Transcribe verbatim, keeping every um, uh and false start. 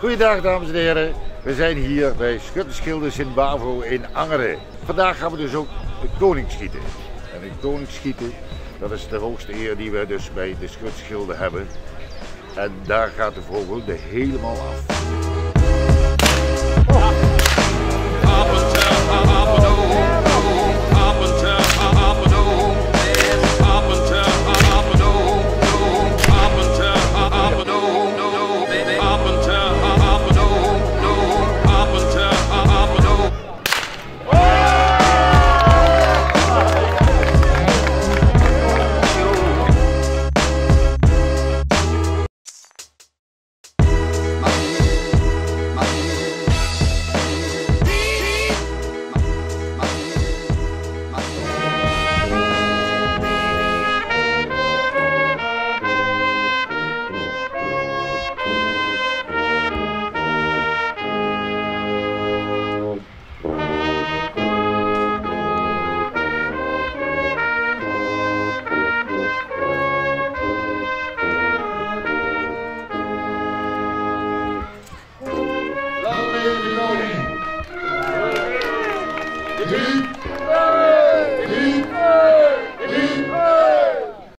Goeiedag dames en heren, we zijn hier bij Schuttersgilde Sint-Bavo in Angeren. Vandaag gaan we dus ook de koning schieten. En de koning schieten, dat is de hoogste eer die we dus bij de Schuttersgilde hebben. En daar gaat de vogel er helemaal af.